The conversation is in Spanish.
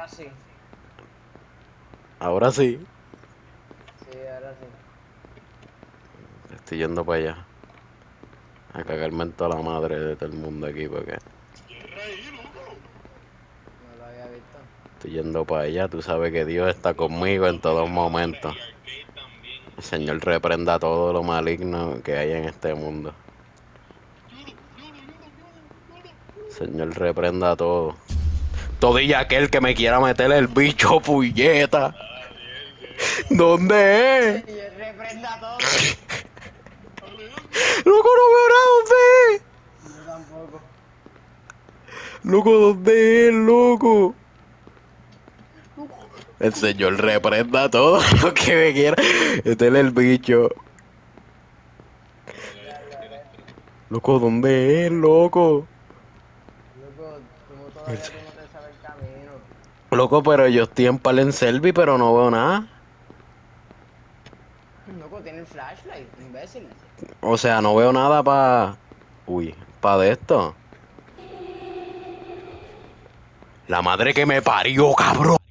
ahora sí. Ahora sí. Sí, ahora sí. Estoy yendo para allá. A cagarme en toda la madre de todo el mundo aquí porque No lo había visto. estoy yendo para allá. Tú sabes que Dios está conmigo en todos momentos. El Señor reprenda todo lo maligno que hay en este mundo. El Señor reprenda todo. Todilla aquel que me quiera meter el bicho puñeta. ¿Dónde es? Señor, reprenda todo. Loco, no veo nada. ¿Dónde es? Yo tampoco. Loco, ¿dónde es, loco? El Señor reprenda todo lo que me quiera meter el bicho. Loco, ¿dónde es, loco? Loco, como El todavía tú no te sabes el camino. Loco, pero yo estoy en Palenselvi, pero no veo nada. Loco, tiene el flashlight, imbécil. O sea, no veo nada para... Uy, para de esto. La madre que me parió, cabrón.